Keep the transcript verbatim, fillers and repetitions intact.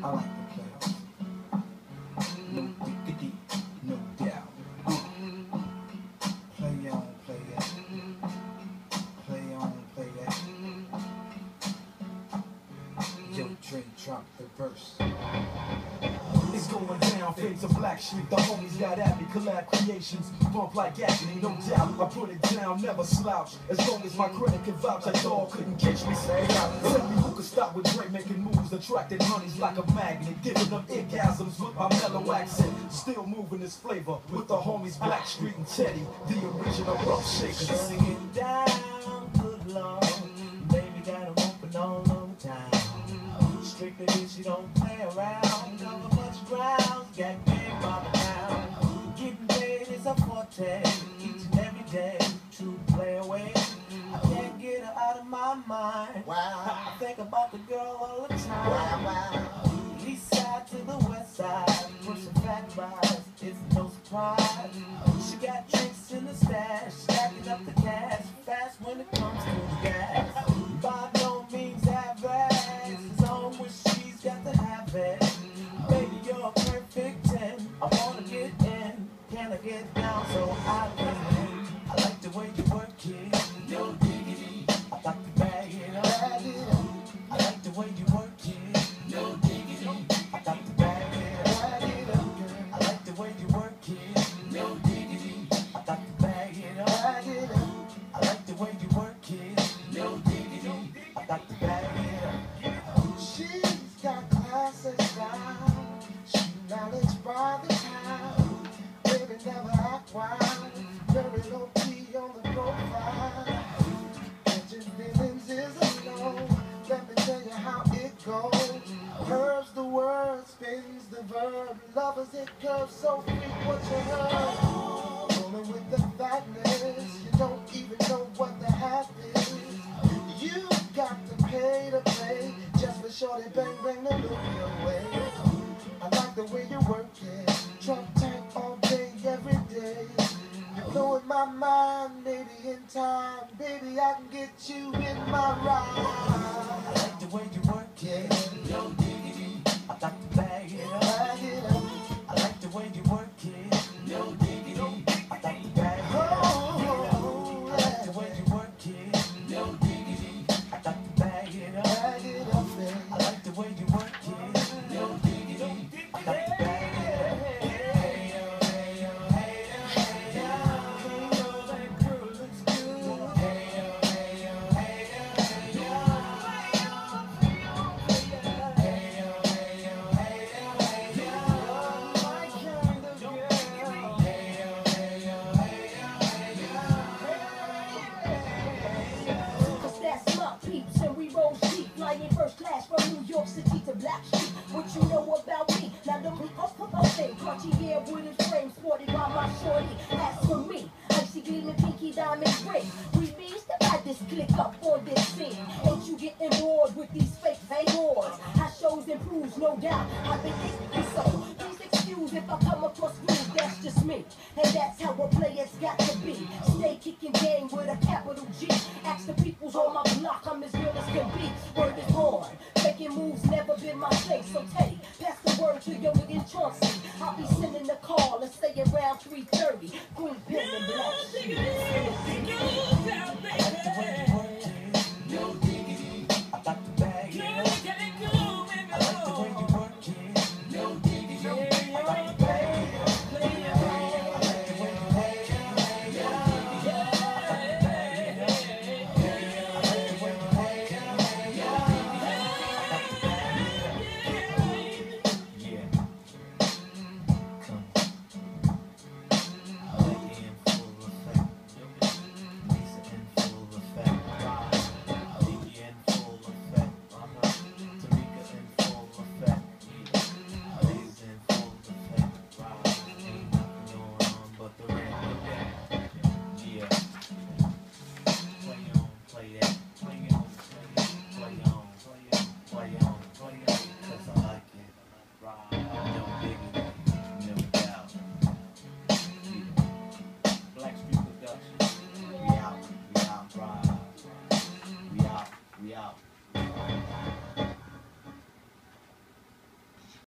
I like the playoffs. No diggity, no doubt. Uh. Play on, play it. Play on, play it. Yo, Dre, drop the verse. It's going down, fade to Black Street. The homies got at me, collab creations, bump like agony, no doubt. I put it down, never slouch. As long as my credit can vouch, that dog couldn't catch me. Say out, tell me who could stop with Dre making moves, attracting honeys like a magnet, giving them orgasms with my mellow accent. Still moving this flavor with the homies Black Street and Teddy, the original rough shakers. Shutting it down, good lord. Baby got them open all over town. Strictly bitch, you don't play around. Cover much ground, got game by the pound. Getting paid is a forte, each and every day. True play away, I can't get her out of my mind. Wow. I think about the girl all the time. Wow, wow. East side to the west side, pushing fat rides, it's no surprise. She got drinks in the stash, stacking up the cash, fast when it comes to the gas. By no means average, it's on when she's got to have it. Baby, you're a perfect ten, I wanna get in, can I get down so I can win? I like the way you work it, no diggity. I like to bag it up, bag it up. I like the way you work it, no diggity. I like to bag it up, bag it up. I like the way you work it, no diggity. I like to bag it up, bag it up. I like the way you work it, no diggity. I like to bag it up. She's got class and style, she managed by the time. Baby never act wild, very low key on the profile. Catching feelings is a no, let me tell you how it goes. Curves the word, spins the verb, lovers it curves so quick what you heard. Rolling with the fatness, you don't even know what the half is. You got to pay to play, just for shorty bang bang to look your way. I like the way you work it, trunk tank all day, every day. You blow in my mind, maybe in time, baby I can get you in my ride. I like the way you work it, no diggity. I like to bag it up, Bag it up. I like the way you work it, no diggity. I like to bag it up, Oh, I like the way you work it, no diggity. I like to bag it up, bag it up, baby. I like the way you work it, no diggity. I like to bag it up. Hey yo, hey yo, hey yo, hey yo. You know that girl looks good. Hey yo, hey yo, hey yo, hey yo. Hey yo, hey yo, hey yo, hey yo. My kind of girl. Hey yo, hey yo, hey yo, hey yo. Cause that's my peeps and we roll deep, flying first class from New York City to Black Street. What you know about me? Now don't be up for my thing. Cartier wooden frame sported by my shorty. As for me, icy gleaming pinky diamond ring. We means to buy this click up on this scene. Ain't you getting bored with these fake favors? How shows improves, no doubt. I've been thinking so. Please excuse if I come across rude, that's just me. And that's how a player's got to be. Stay kicking game with a capital G. Ask the peoples on my block, I'm as real as can be. Word is born, making moves never been my thing. So Teddy, pass the word to your nigga Chauncey. I'll be sending the call and stay around three thirty. Queen Bill and Black Street.